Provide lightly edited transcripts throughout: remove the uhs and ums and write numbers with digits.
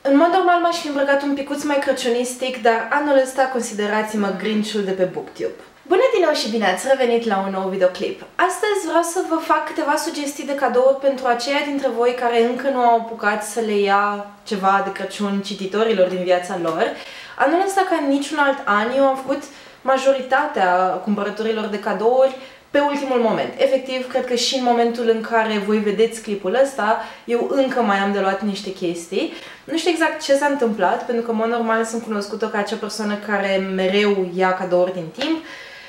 În mod normal m-aș fi îmbrăcat un picuț mai crăciunistic, dar anul ăsta considerați-mă Grinch-ul de pe BookTube. Bună din nou și bine ați revenit la un nou videoclip! Astăzi vreau să vă fac câteva sugestii de cadouri pentru aceia dintre voi care încă nu au apucat să le ia ceva de Crăciun cititorilor din viața lor. Anul ăsta, ca niciun alt an, eu am făcut majoritatea cumpărăturilor de cadouri pe ultimul moment. Efectiv, cred că și în momentul în care voi vedeți clipul ăsta, eu încă mai am de luat niște chestii. Nu știu exact ce s-a întâmplat, pentru că, în mod normal, sunt cunoscută ca acea persoană care mereu ia cadouri din timp.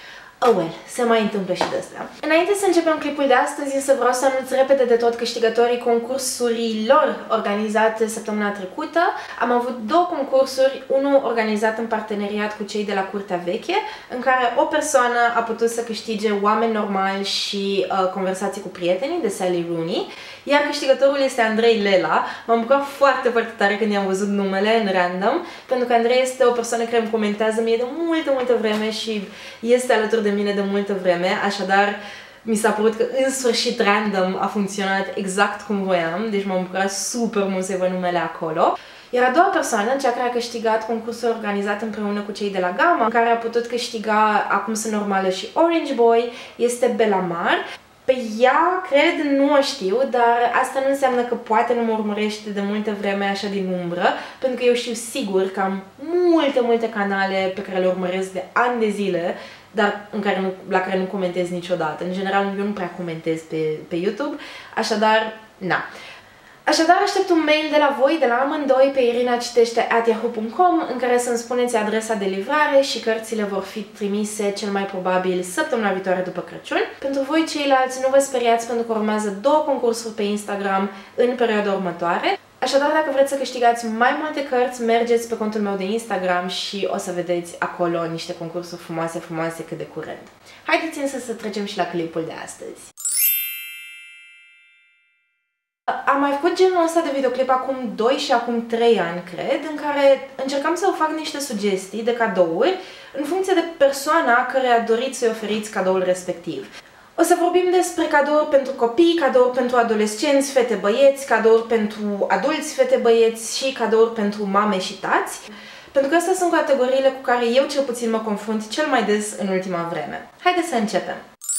Oh well, se mai întâmplă și de astea. Înainte să începem clipul de astăzi, însă vreau să anunț repede de tot câștigătorii concursurilor organizate săptămâna trecută. Am avut două concursuri, unul organizat în parteneriat cu cei de la Curtea Veche, în care o persoană a putut să câștige Oameni normali și Conversații cu prietenii de Sally Rooney, iar câștigătorul este Andrei Lela. M-am bucurat foarte, foarte tare când i-am văzut numele în random, pentru că Andrei este o persoană care îmi comentează mie de multă vreme și este alături de mine de multă vreme, așadar mi s-a părut că în sfârșit random a funcționat exact cum voiam, deci m-am bucurat super mult să-i văd numele acolo. Iar a doua persoană, cea care a câștigat concursul organizat împreună cu cei de la Gamma, care a putut câștiga Acum sunt normală și Orange Boy, este Belamar. Pe ea, cred, nu o știu, dar asta nu înseamnă că poate nu mă urmărește de multă vreme așa din umbră, pentru că eu știu sigur că am multe canale pe care le urmăresc de ani de zile, dar la care nu comentez niciodată. În general, eu nu prea comentez pe YouTube, așadar, na. Așadar, aștept un mail de la voi, de la amândoi, pe irinacitește@yahoo.com, în care să-mi spuneți adresa de livrare și cărțile vor fi trimise cel mai probabil săptămâna viitoare după Crăciun. Pentru voi ceilalți, nu vă speriați, pentru că urmează două concursuri pe Instagram în perioada următoare. Așadar, dacă vreți să câștigați mai multe cărți, mergeți pe contul meu de Instagram și o să vedeți acolo niște concursuri frumoase cât de curând. Haideți însă să trecem și la clipul de astăzi. Am mai făcut genul ăsta de videoclip acum 2 și acum 3 ani, cred, în care încercam să vă fac niște sugestii de cadouri în funcție de persoana care doriți să-i oferiți cadoul respectiv. O să vorbim despre cadouri pentru copii, cadouri pentru adolescenți, fete-băieți, cadouri pentru adulți, fete-băieți și cadouri pentru mame și tați, pentru că astea sunt categoriile cu care eu cel puțin mă confrunt cel mai des în ultima vreme. Haideți să începem!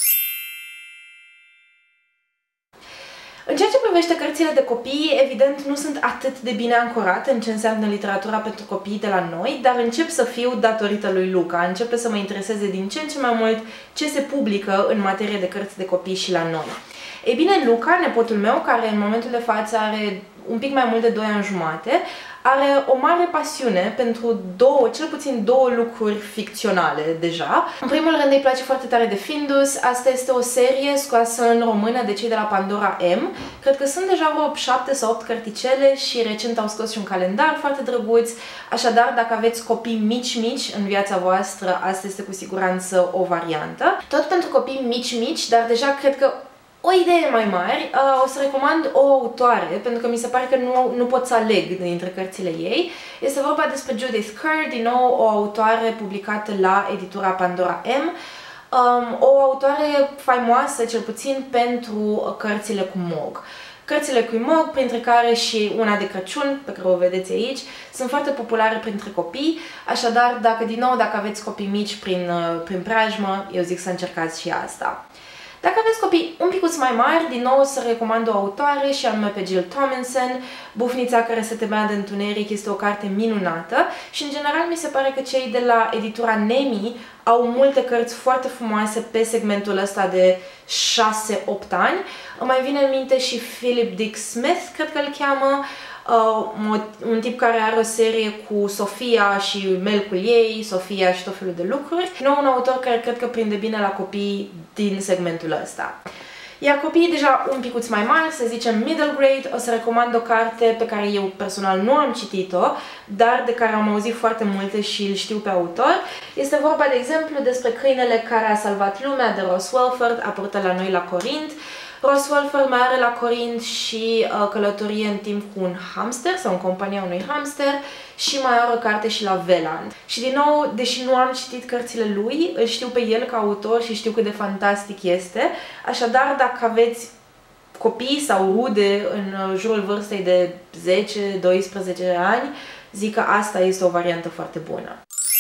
În ceea ce privește cărțile de copii, evident nu sunt atât de bine ancorate în ce înseamnă literatura pentru copii de la noi, dar încep să fiu datorită lui Luca. Începe să mă intereseze din ce în ce mai mult ce se publică în materie de cărți de copii și la noi. Ei bine, Luca, nepotul meu, care în momentul de față are un pic mai mult de 2 ani jumate, are o mare pasiune pentru cel puțin două lucruri ficționale deja. În primul rând îi place foarte tare de Findus. Asta este o serie scoasă în română de cei de la Pandora M. Cred că sunt deja vreo 7 sau 8 carticele și recent au scos și un calendar foarte drăguț. Așadar, dacă aveți copii mici în viața voastră, asta este cu siguranță o variantă. Tot pentru copii mici, dar deja cred că o idee mai mare, o să recomand o autoare, pentru că mi se pare că nu pot să aleg dintre cărțile ei. Este vorba despre Judith Kerr, din nou o autoare publicată la editura Pandora M, o autoare faimoasă, cel puțin, pentru cărțile cu Mog. Cărțile cu Mog, printre care și una de Crăciun, pe care o vedeți aici, sunt foarte populare printre copii, așadar, dacă aveți copii mici prin preajmă, eu zic să încercați și asta. Dacă aveți copii un picuț mai mari, din nou o să recomand o autoare și anume pe Jill Tomlinson. Bufnița care se temea de întuneric este o carte minunată și în general mi se pare că cei de la editura Nemi au multe cărți foarte frumoase pe segmentul ăsta de 6-8 ani. Îmi mai vine în minte și Philip Dick Smith, cred că îl cheamă, un tip care are o serie cu Sofia și melcul ei, Sofia și tot felul de lucruri. Nou un autor care cred că prinde bine la copii din segmentul ăsta. Iar copiii deja un picuț mai mari, să zicem middle grade, o să recomand o carte pe care eu personal nu am citit-o, dar de care am auzit foarte multe și îl știu pe autor. Este vorba, de exemplu, despre Câinele care a salvat lumea, de Ross Welford, apărută la noi la Corint. Ross Welford mai are la Corint și Călătorie în timp cu un hamster sau în compania unui hamster și mai are o carte și la Veland. Și din nou, deși nu am citit cărțile lui, îl știu pe el ca autor și știu cât de fantastic este. Așadar, dacă aveți copii sau rude în jurul vârstei de 10-12 ani, zic că asta este o variantă foarte bună.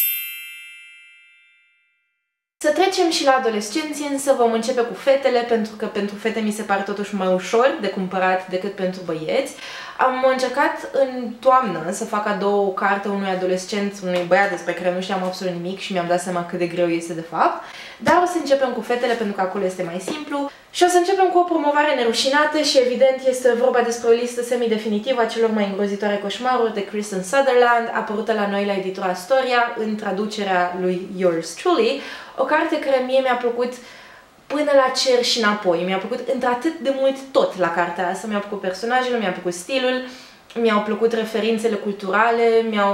Să trecem și la adolescenți, însă vom începe cu fetele, pentru că pentru fete mi se pare totuși mai ușor de cumpărat decât pentru băieți. Am încercat în toamnă să fac cadou o carte unui adolescent, unui băiat despre care nu știam absolut nimic și mi-am dat seama cât de greu este de fapt. Dar o să începem cu fetele pentru că acolo este mai simplu. Și o să începem cu o promovare nerușinată și evident este vorba despre o listă semi-definitivă a celor mai îngrozitoare coșmaruri de Kristen Sutherland, apărută la noi la editura Astoria în traducerea lui Yours Truly, o carte care mie mi-a plăcut până la cer și înapoi. Mi-a plăcut într-atât de mult tot la cartea asta. Mi-au plăcut personajele, mi-a plăcut stilul, mi-au plăcut referințele culturale,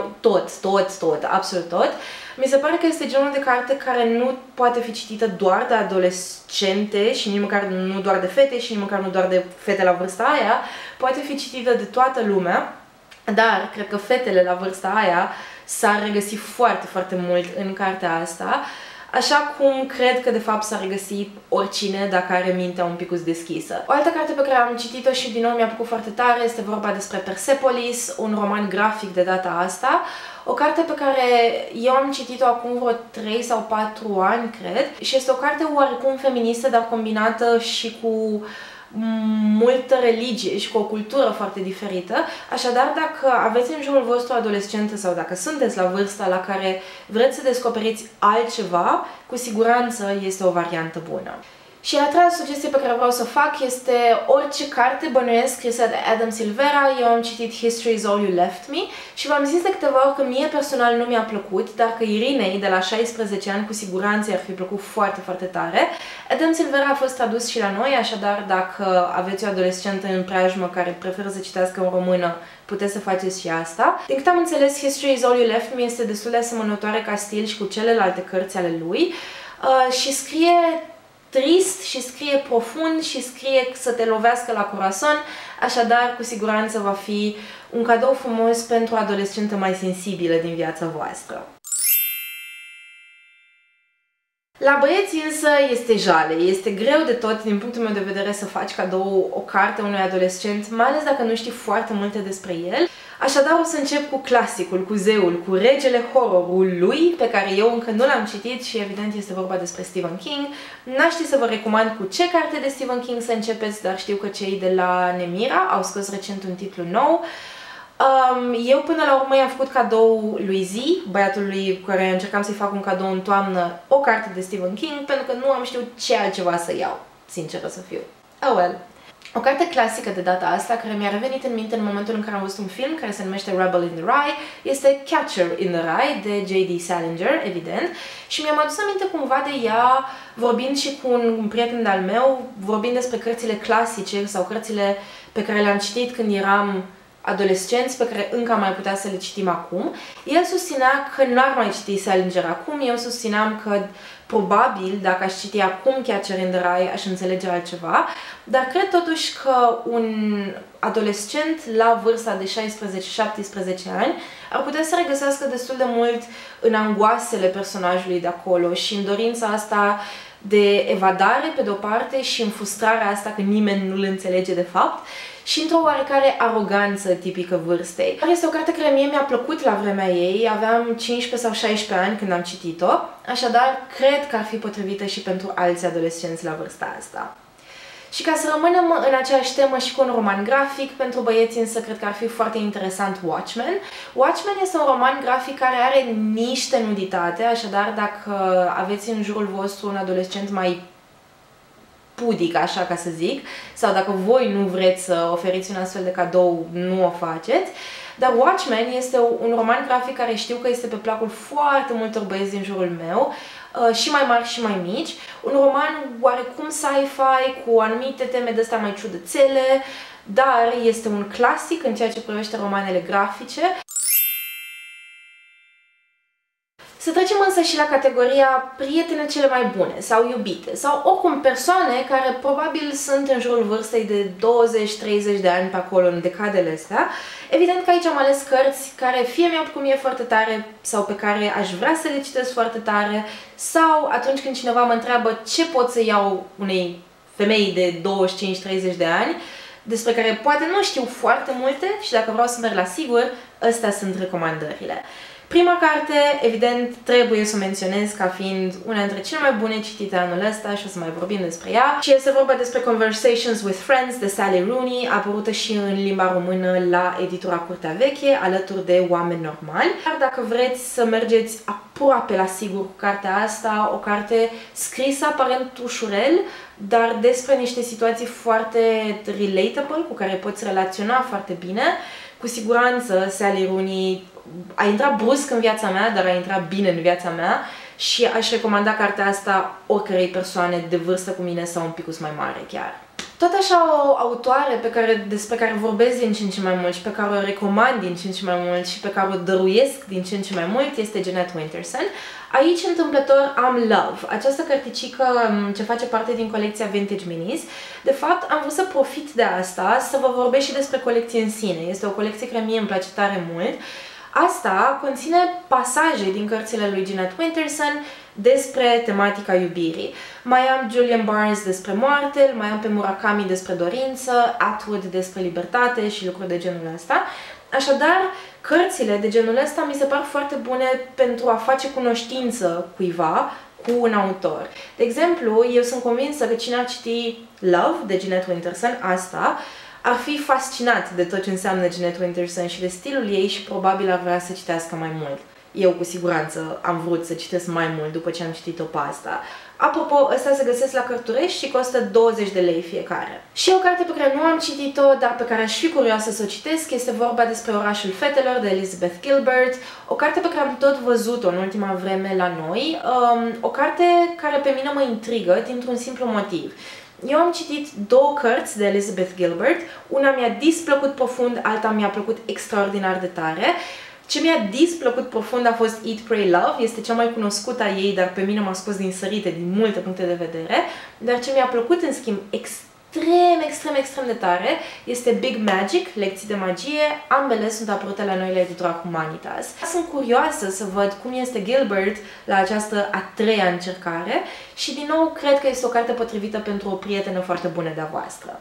tot, absolut tot. Mi se pare că este genul de carte care nu poate fi citită doar de adolescente și nici măcar nu doar de fete și nici măcar nu doar de fete la vârsta aia. Poate fi citită de toată lumea, dar cred că fetele la vârsta aia s-ar regăsi foarte, foarte mult în cartea asta. Așa cum cred că de fapt s-ar regăsi oricine dacă are mintea un pic deschisă. O altă carte pe care am citit-o și din nou mi-a plăcut foarte tare este vorba despre Persepolis, un roman grafic de data asta. O carte pe care eu am citit-o acum vreo 3 sau 4 ani, cred, și este o carte oarecum feministă, dar combinată și cu multă religie și cu o cultură foarte diferită. Așadar, dacă aveți în jurul vostru adolescentă sau dacă sunteți la vârsta la care vreți să descoperiți altceva, cu siguranță este o variantă bună. Și a treia sugestie pe care vreau să o fac este orice carte bănuiesc scrisă de Adam Silvera. Eu am citit History is All You Left Me și v-am zis de câteva ori că mie personal nu mi-a plăcut, dar că Irinei de la 16 ani cu siguranță i-ar fi plăcut foarte, foarte tare. Adam Silvera a fost tradus și la noi, așadar dacă aveți o adolescentă în preajmă care preferă să citească în română, puteți să faceți și asta. Din câte am înțeles, History is All You Left Me este destul de asemănătoare ca stil și cu celelalte cărți ale lui și scrie trist și scrie profund și scrie să te lovească la corazon, așadar cu siguranță va fi un cadou frumos pentru o adolescentă mai sensibilă din viața voastră. La băieți însă este jale, este greu de tot din punctul meu de vedere să faci cadou o carte unui adolescent, mai ales dacă nu știi foarte multe despre el. Așadar o să încep cu clasicul, cu zeul, cu regele horrorului, pe care eu încă nu l-am citit și evident este vorba despre Stephen King. N-aș ști să vă recomand cu ce carte de Stephen King să începeți, dar știu că cei de la Nemira au scos recent un titlu nou. Eu până la urmă i-am făcut cadou lui Zi, băiatului cu care încercam să-i fac un cadou în toamnă, o carte de Stephen King, pentru că nu am știut ce altceva să iau, sinceră să fiu. Oh well. O carte clasică de data asta, care mi-a revenit în minte în momentul în care am văzut un film care se numește Rebel in the Rye, este Catcher in the Rye, de J.D. Salinger, evident, și mi-am adus aminte cumva de ea, vorbind și cu un prieten de-al meu, vorbind despre cărțile clasice sau cărțile pe care le-am citit când eram adolescenți, pe care încă am mai putea să le citim acum. El susținea că n-ar mai citi Salinger acum, eu susțineam că probabil, dacă aș citi acum Catcher in the Rye, aș înțelege altceva, dar cred totuși că un adolescent la vârsta de 16-17 ani ar putea să regăsească destul de mult în angoasele personajului de acolo și în dorința asta de evadare, pe de-o parte, și în frustrarea asta că nimeni nu-l înțelege de fapt, și într-o oarecare aroganță tipică vârstei. Este o carte care mie mi-a plăcut la vremea ei, aveam 15 sau 16 ani când am citit-o, așadar cred că ar fi potrivită și pentru alți adolescenți la vârsta asta. Și ca să rămânem în aceeași temă și cu un roman grafic, pentru băieți însă cred că ar fi foarte interesant Watchmen. Watchmen este un roman grafic care are niște nuditate, așadar dacă aveți în jurul vostru un adolescent mai pudic, așa ca să zic, sau dacă voi nu vreți să oferiți un astfel de cadou, nu o faceți. Dar Watchmen este un roman grafic care știu că este pe placul foarte multor băieți din jurul meu, și mai mari și mai mici. Un roman oarecum sci-fi, cu anumite teme de astea mai ciudățele, dar este un clasic în ceea ce privește romanele grafice. Să trecem însă și la categoria prietene cele mai bune sau iubite sau oricum persoane care probabil sunt în jurul vârstei de 20-30 de ani pe acolo în decadele astea. Evident că aici am ales cărți care fie mi-au plăcut mie foarte tare sau pe care aș vrea să le citesc foarte tare sau atunci când cineva mă întreabă ce pot să iau unei femei de 25-30 de ani, despre care poate nu știu foarte multe și dacă vreau să merg la sigur, astea sunt recomandările. Prima carte, evident, trebuie să o menționez ca fiind una dintre cele mai bune citite anul ăsta și o să mai vorbim despre ea. Și este vorba despre Conversations with Friends de Sally Rooney, apărută și în limba română la editura Curtea Veche, alături de Oameni Normali. Dar dacă vreți să mergeți aproape la sigur cu cartea asta, o carte scrisă aparent ușurel, dar despre niște situații foarte relatable, cu care poți relaționa foarte bine, cu siguranță Sally Rooney a intrat brusc în viața mea, dar a intrat bine în viața mea și aș recomanda cartea asta oricărei persoane de vârstă cu mine sau un pic mai mare chiar. Tot așa o autoare despre care vorbesc din ce în ce mai mult și pe care o recomand din ce în ce mai mult și pe care o dăruiesc din ce în ce mai mult este Jeanette Winterson. Aici, întâmplător, am Love, această cărticică ce face parte din colecția Vintage Minis. De fapt, am vrut să profit de asta, să vă vorbesc și despre colecție în sine. Este o colecție care mie îmi place tare mult. Asta conține pasaje din cărțile lui Jeanette Winterson despre tematica iubirii. Mai am Julian Barnes despre moarte, mai am pe Murakami despre dorință, Atwood despre libertate și lucruri de genul ăsta. Așadar, cărțile de genul ăsta mi se par foarte bune pentru a face cunoștință cuiva cu un autor. De exemplu, eu sunt convinsă că cine ar citi Love de Jeanette Winterson, asta, ar fi fascinat de tot ce înseamnă Jeanette Winterson și de stilul ei și probabil ar vrea să citească mai mult. Eu cu siguranță am vrut să citesc mai mult după ce am citit-o pe asta. Apropo, ăsta se găsesc la Cărturești și costă 20 de lei fiecare. Și o carte pe care nu am citit-o, dar pe care aș fi curioasă să o citesc, este vorba despre Orașul Fetelor de Elizabeth Gilbert, o carte pe care am tot văzut-o în ultima vreme la noi, o carte care pe mine mă intrigă dintr-un simplu motiv. Eu am citit două cărți de Elizabeth Gilbert, una mi-a displăcut profund, alta mi-a plăcut extraordinar de tare. Ce mi-a displăcut profund a fost Eat, Pray, Love, este cea mai cunoscută a ei, dar pe mine m-a scos din sărite din multe puncte de vedere. Dar ce mi-a plăcut, în schimb, extrem de tare este Big Magic, Lecții de magie. Ambele sunt apărute la noi la editura Humanitas. Sunt curioasă să văd cum este Gilbert la această a treia încercare și, din nou, cred că este o carte potrivită pentru o prietenă foarte bună de-a voastră.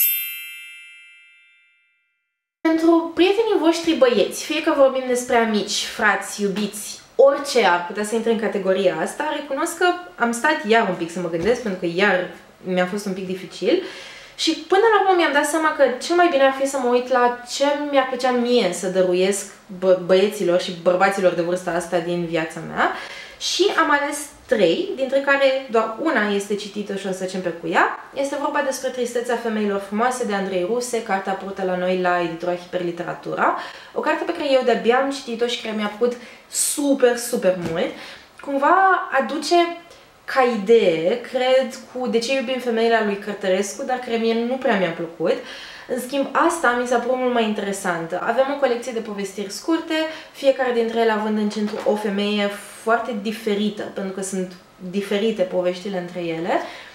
Pentru prietenii voștri băieți, fie că vorbim despre amici, frați, iubiți, orice ar putea să intre în categoria asta, recunosc că am stat iar un pic să mă gândesc, pentru că iar mi-a fost un pic dificil și până la urmă mi-am dat seama că cel mai bine ar fi să mă uit la ce mi-ar plăcea mie să dăruiesc băieților și bărbaților de vârsta asta din viața mea și am ales trei, dintre care doar una este citită și o să încep cu ea. Este vorba despre Tristețea femeilor frumoase de Andrei Ruse, cartea apărută la noi la editura Hiperliteratura. O carte pe care eu de-abia am citit-o și care mi-a plăcut super mult. Cumva aduce ca idee, cred, cu De ce iubim femeile a lui Cărtărescu, dar care mie nu prea mi-a plăcut. În schimb, asta mi s-a părut mult mai interesantă. Avem o colecție de povestiri scurte, fiecare dintre ele având în centru o femeie foarte diferită, pentru că sunt diferite poveștile între ele,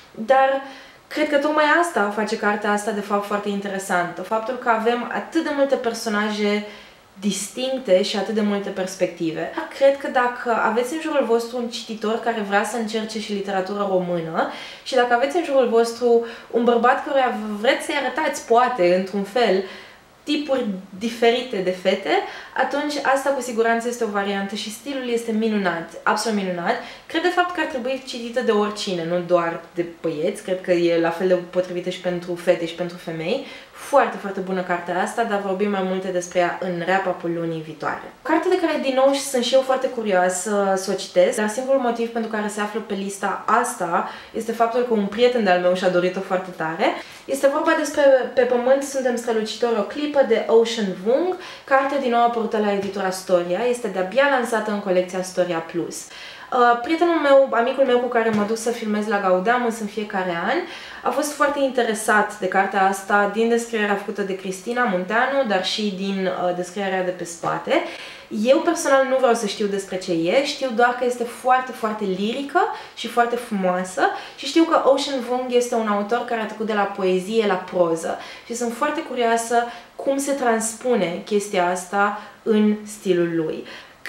dar cred că tocmai asta face cartea asta de fapt foarte interesantă. Faptul că avem atât de multe personaje distincte și atât de multe perspective. Cred că dacă aveți în jurul vostru un cititor care vrea să încerce și literatură română și dacă aveți în jurul vostru un bărbat căruia vreți să-i arătați, poate, într-un fel, tipuri diferite de fete, atunci asta cu siguranță este o variantă și stilul este minunat, absolut minunat. Cred de fapt că ar trebui citită de oricine, nu doar de băieți, cred că e la fel de potrivită și pentru fete și pentru femei. Foarte bună cartea asta, dar vorbim mai multe despre ea în wrap-up-ul lunii viitoare. O carte de care, din nou, sunt și eu foarte curioasă să o citesc, dar singurul motiv pentru care se află pe lista asta este faptul că un prieten de-al meu și-a dorit-o foarte tare. Este vorba despre Pe pământ suntem strălucitori, o clipă de Ocean Vuong, carte din nou apărută la editura Storia, este de-abia lansată în colecția Storia Plus. Prietenul meu, amicul meu cu care mă duc să filmez la Gaudeamus în fiecare an, a fost foarte interesat de cartea asta din descrierea făcută de Cristina Munteanu, dar și din descrierea de pe spate. Eu personal nu vreau să știu despre ce e, știu doar că este foarte lirică și foarte frumoasă și știu că Ocean Vuong este un autor care a trecut de la poezie la proză și sunt foarte curioasă cum se transpune chestia asta în stilul lui.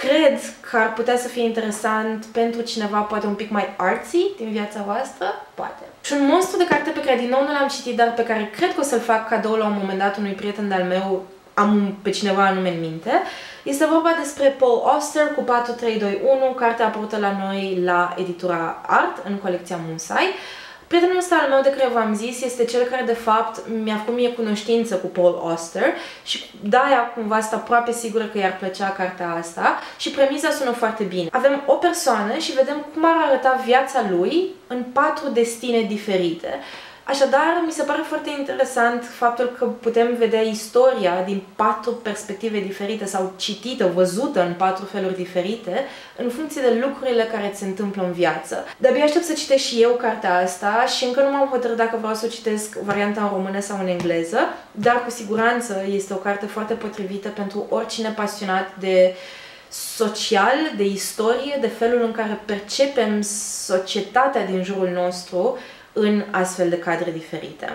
Cred că ar putea să fie interesant pentru cineva poate un pic mai artsy din viața voastră, poate. Și un monstru de carte pe care din nou nu l-am citit, dar pe care cred că o să-l fac cadou la un moment dat unui prieten de-al meu, am pe cineva anume în minte. Este vorba despre Paul Auster cu 4321, cartea apărută la noi la editura Art, în colecția Musai. Prietenul ăsta al meu de care v-am zis este cel care de fapt mi-a făcut mie cunoștință cu Paul Auster și de-aia cumva sunt aproape sigură că i-ar plăcea cartea asta și premisa sună foarte bine. Avem o persoană și vedem cum ar arăta viața lui în 4 destine diferite. Așadar, mi se pare foarte interesant faptul că putem vedea istoria din 4 perspective diferite sau citită, văzută în 4 feluri diferite, în funcție de lucrurile care se întâmplă în viață. De-abia aștept să citesc și eu cartea asta și încă nu m-am hotărât dacă vreau să o citesc varianta în română sau în engleză, dar cu siguranță este o carte foarte potrivită pentru oricine pasionat de social, de istorie, de felul în care percepem societatea din jurul nostru în astfel de cadre diferite.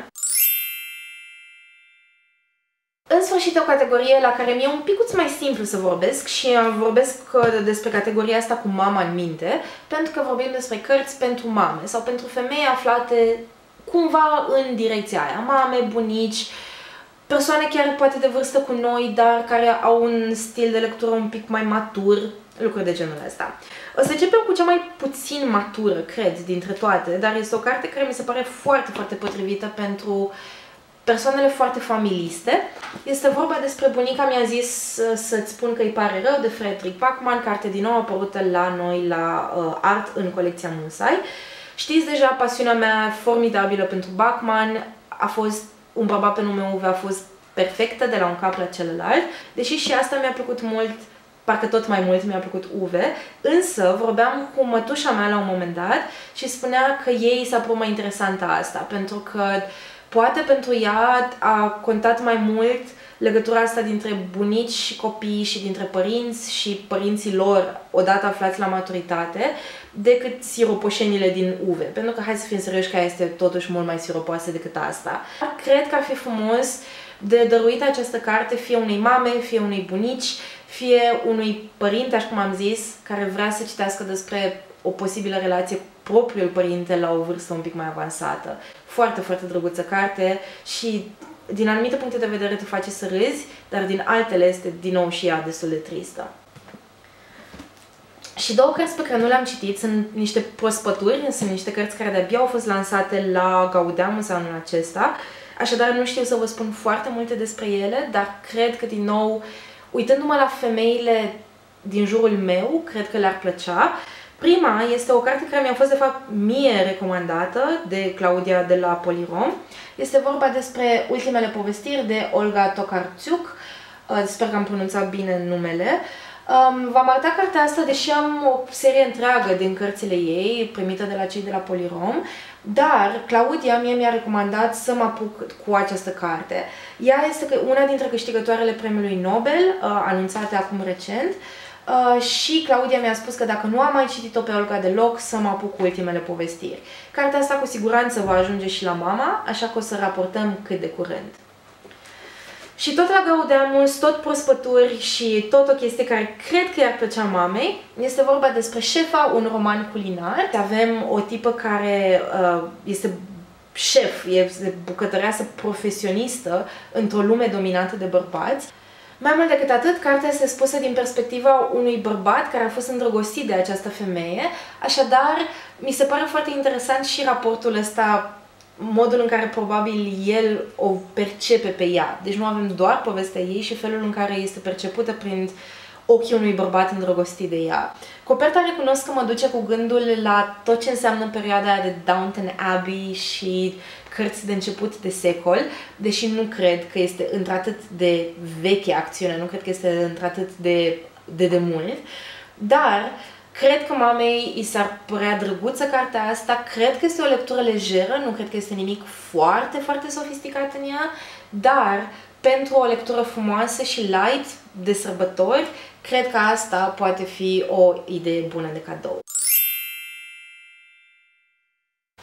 În sfârșit, o categorie la care mi-e un picuț mai simplu să vorbesc și vorbesc despre categoria asta cu mama în minte, pentru că vorbim despre cărți pentru mame sau pentru femei aflate cumva în direcția aia. Mame, bunici, persoane chiar poate de vârstă cu noi, dar care au un stil de lectură un pic mai matur, lucruri de genul ăsta. O să începem cu cea mai puțin matură, cred, dintre toate, dar este o carte care mi se pare foarte, foarte potrivită pentru persoanele foarte familiste. Este vorba despre Bunica mi-a zis să-ți spun că îi pare rău, de Frederick Backman, carte din nou apărută la noi la Art în colecția Musai. Știți deja pasiunea mea formidabilă pentru Backman, a fost un bărbat pe nume Uwe, a fost perfectă de la un cap la celălalt, deși și asta mi-a plăcut mult, parcă tot mai mult mi-a plăcut Uwe, însă vorbeam cu mătușa mea la un moment dat și spunea că ei s-a părut mai interesantă asta, pentru că poate pentru ea a contat mai mult legătura asta dintre bunici și copii și dintre părinți și părinții lor odată aflați la maturitate decât siropoșenile din Uwe. Pentru că, hai să fim serioși, că ea este totuși mult mai siropoasă decât asta. Cred că ar fi frumos de dăruit această carte fie unei mame, fie unei bunici, fie unui părinte, așa cum am zis, care vrea să citească despre o posibilă relație cu propriul părinte la o vârstă un pic mai avansată. Foarte, foarte drăguță carte și din anumite puncte de vedere te face să râzi, dar din altele este din nou și ea destul de tristă. Și 2 cărți pe care nu le-am citit sunt niște prospături, sunt niște cărți care de-abia au fost lansate la Gaudeamus anul acesta, așadar nu știu să vă spun foarte multe despre ele, dar cred că din nou, uitându-mă la femeile din jurul meu, cred că le-ar plăcea. Prima este o carte care mi-a fost de fapt mie recomandată de Claudia de la Polirom. Este vorba despre Ultimele povestiri de Olga Tokarczuk. Sper că am pronunțat bine numele. V-am arătat cartea asta, deși am o serie întreagă din cărțile ei, primită de la cei de la Polirom, dar Claudia mie mi-a recomandat să mă apuc cu această carte. Ea este una dintre câștigătoarele premiului Nobel, anunțate acum recent, și Claudia mi-a spus că dacă nu am mai citit-o pe Olga deloc, să mă apuc cu Ultimele povestiri. Cartea asta cu siguranță va ajunge și la mama, așa că o să raportăm cât de curând. Și tot la Gaudeamus, tot prospături și tot o chestie care cred că i-ar plăcea mamei. Este vorba despre Șefa, un roman culinar. Avem o tipă care este șef, este bucătăreasă profesionistă într-o lume dominată de bărbați. Mai mult decât atât, cartea este spusă din perspectiva unui bărbat care a fost îndrăgostit de această femeie, așadar mi se pare foarte interesant și raportul ăsta, modul în care probabil el o percepe pe ea. Deci nu avem doar povestea ei și felul în care este percepută prin ochii unui bărbat îndrăgostit de ea. Coperta recunosc că mă duce cu gândul la tot ce înseamnă perioada aia de Downton Abbey și cărți de început de secol, deși nu cred că este într-atât de veche acțiune, nu cred că este într-atât de demult, dar cred că mamei i s-ar părea drăguță cartea asta, cred că este o lectură lejeră, nu cred că este nimic foarte, foarte sofisticat în ea, dar pentru o lectură frumoasă și light de sărbători, cred că asta poate fi o idee bună de cadou.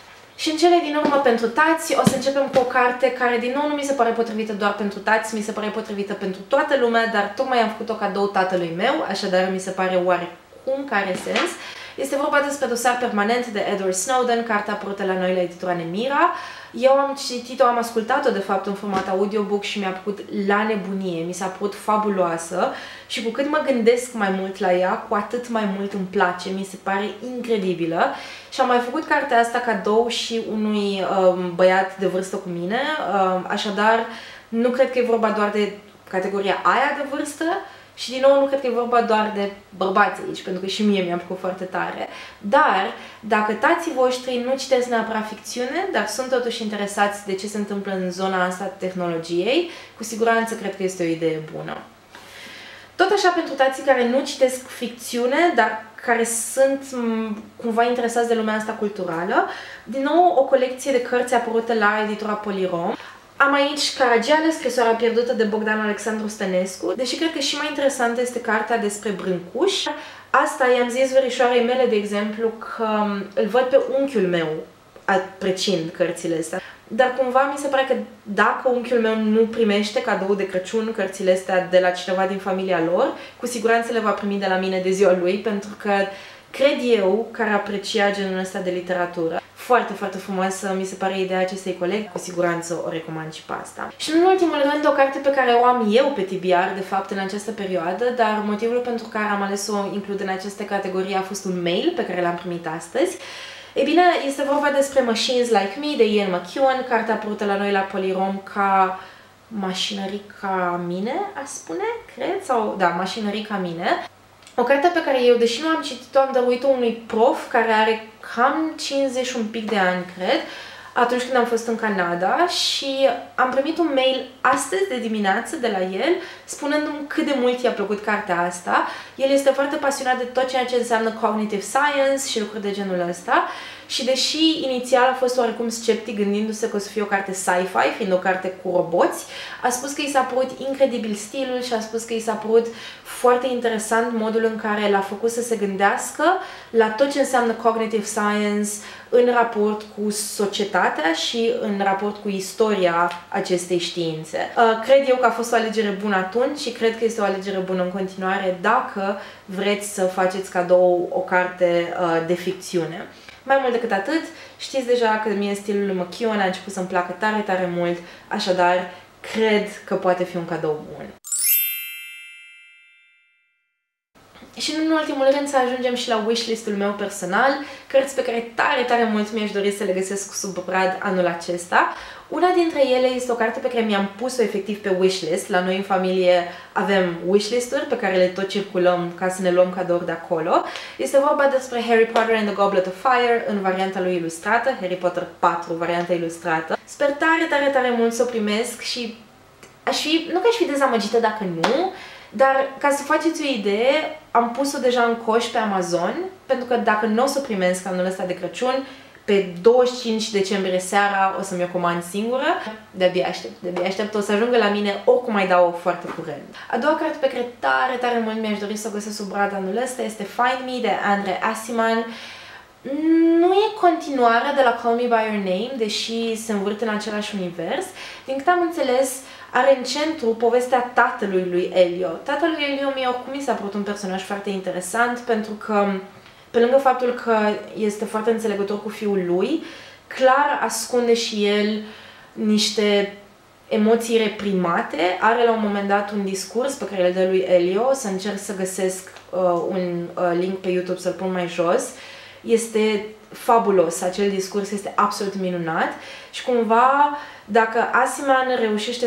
Și în cele din urmă pentru tați, o să începem cu o carte care din nou nu mi se pare potrivită doar pentru tați, mi se pare potrivită pentru toată lumea, dar tocmai am făcut-o cadou tatălui meu, așadar mi se pare oarecum că are sens. Este vorba despre Dosar permanent de Edward Snowden, cartea apărută la noi la editura Nemira. Eu am citit-o, am ascultat-o de fapt în format audiobook și mi-a plăcut la nebunie, mi s-a părut fabuloasă și cu cât mă gândesc mai mult la ea, cu atât mai mult îmi place, mi se pare incredibilă. Și am mai făcut cartea asta cadou și unui băiat de vârstă cu mine, așadar nu cred că e vorba doar de categoria aia de vârstă, și din nou nu cred că e vorba doar de bărbați aici, pentru că și mie mi-a plăcut foarte tare. Dar, dacă tații voștri nu citesc neapărat ficțiune, dar sunt totuși interesați de ce se întâmplă în zona asta tehnologiei, cu siguranță cred că este o idee bună. Tot așa pentru tații care nu citesc ficțiune, dar care sunt cumva interesați de lumea asta culturală, din nou o colecție de cărți apărute la editura Polirom. Am aici Caragiale, scrisoarea pierdută de Bogdan Alexandru Stănescu, deși cred că și mai interesantă este cartea despre Brâncuș. Asta i-am zis verișoarei mele, de exemplu, că îl văd pe unchiul meu apreciind cărțile astea. Dar cumva mi se pare că dacă unchiul meu nu primește cadou de Crăciun cărțile astea de la cineva din familia lor, cu siguranță le va primi de la mine de ziua lui, pentru că cred eu că ar aprecia genul ăsta de literatură. Foarte, foarte frumoasă mi se pare ideea acestei colegi, cu siguranță o recomand și pe asta. Și în ultimul rând, o carte pe care o am eu pe TBR, de fapt, în această perioadă, dar motivul pentru care am ales să o includ în această categorie a fost un mail pe care l-am primit astăzi. Ei bine, este vorba despre Machines Like Me de Ian McEwan, cartea apărută la noi la Polirom ca Mașinării ca mine, aș spune, cred, sau da, Mașinării ca mine. O carte pe care eu, deși nu am citit-o, am dăruit-o unui prof care are cam 50 un pic de ani, cred, atunci când am fost în Canada, și am primit un mail astăzi de dimineață de la el, spunându-mi cât de mult i-a plăcut cartea asta. El este foarte pasionat de tot ceea ce înseamnă cognitive science și lucruri de genul ăsta. Și deși inițial a fost oarecum sceptic gândindu-se că o să fie o carte sci-fi, fiind o carte cu roboți, a spus că i s-a părut incredibil stilul și a spus că i s-a părut foarte interesant modul în care l-a făcut să se gândească la tot ce înseamnă cognitive science în raport cu societatea și în raport cu istoria acestei științe. Cred eu că a fost o alegere bună atunci și cred că este o alegere bună în continuare dacă vreți să faceți cadou o carte de ficțiune. Mai mult decât atât, știți deja că mie stilul lui McEwan a început să-mi placă tare, tare mult, așadar cred că poate fi un cadou bun. Și în ultimul rând să ajungem și la wishlist-ul meu personal, cărți pe care tare, tare mult mi-aș dori să le găsesc sub brad anul acesta. Una dintre ele este o carte pe care mi-am pus-o efectiv pe wishlist. La noi în familie avem wishlist-uri pe care le tot circulăm ca să ne luăm cadouri de acolo. Este vorba despre Harry Potter and the Goblet of Fire în varianta lui ilustrată, Harry Potter 4, varianta ilustrată. Sper tare, tare, tare mult să o primesc și nu că aș fi dezamăgită dacă nu, dar ca să faceți o idee, am pus-o deja în coș pe Amazon, pentru că dacă nu o să o primesc anul ăsta de Crăciun, pe 25 decembrie seara o să mi-o comand singură. De-abia aștept, o să ajungă la mine, oricum mai dau-o foarte curând. A doua carte pe care tare, tare mult mi-aș dori să o găsesc sub brad anul ăsta este Find Me de Andre Aciman. Nu e continuarea de la Call Me By Your Name, deși se învârte în același univers. Din câte am înțeles, are în centru povestea tatălui lui Elio. Tatălui Elio mie oricum mi s-a părut un personaj foarte interesant, pentru că, pe lângă faptul că este foarte înțelegător cu fiul lui, clar ascunde și el niște emoții reprimate. Are la un moment dat un discurs pe care îl dă lui Elio, o să încerc să găsesc un link pe YouTube să-l pun mai jos. Este fabulos, acel discurs este absolut minunat și cumva dacă Aciman reușește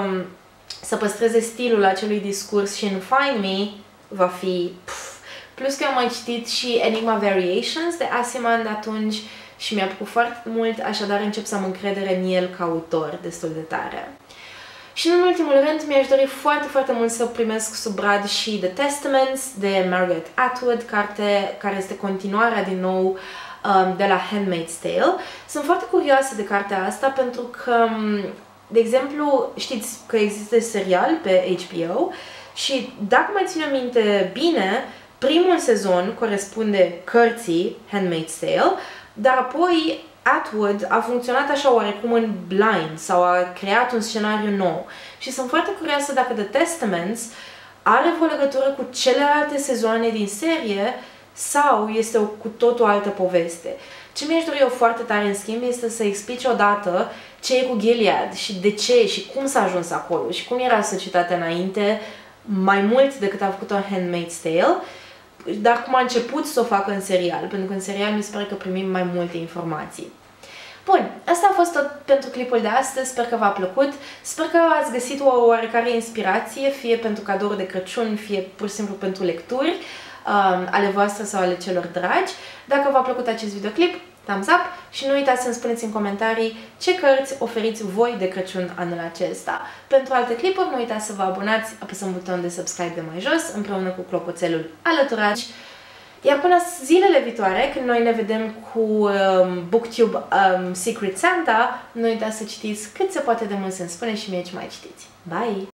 să păstreze stilul acelui discurs și în Find Me va fi plus că am mai citit și Enigma Variations de Aciman de atunci și mi-a plăcut foarte mult, așadar încep să am încredere în el ca autor destul de tare. Și în ultimul rând, mi-aș dori foarte, foarte mult să primesc sub brad și The Testaments de Margaret Atwood, carte care este continuarea din nou de la Handmaid's Tale. Sunt foarte curioasă de cartea asta pentru că, de exemplu, știți că există serial pe HBO și dacă mai țin minte bine, primul sezon corespunde cărții Handmaid's Tale, dar apoi Atwood a funcționat așa oarecum în blind sau a creat un scenariu nou. Și sunt foarte curioasă dacă The Testaments are o legătură cu celelalte sezoane din serie sau este cu totul altă poveste. Ce mi-aș dori eu foarte tare, în schimb, este să explice odată ce e cu Gilead și de ce și cum s-a ajuns acolo și cum era societatea înainte, mai mult decât a făcut-o Handmaid's Tale, dar cum a început să o facă în serial, pentru că în serial mi se pare că primim mai multe informații. Bun, asta a fost tot pentru clipul de astăzi, sper că v-a plăcut, sper că ați găsit o oarecare inspirație, fie pentru cadouri de Crăciun, fie pur și simplu pentru lecturi ale voastre sau ale celor dragi. Dacă v-a plăcut acest videoclip, thumbs up și nu uitați să-mi spuneți în comentarii ce cărți oferiți voi de Crăciun anul acesta. Pentru alte clipuri, nu uitați să vă abonați apăsând butonul de subscribe de mai jos, împreună cu clopoțelul alăturați. Iar până zilele viitoare, când noi ne vedem cu BookTube Secret Santa, nu uitați să citiți cât se poate de mult să-mi spune și mie ce mai citiți. Bye!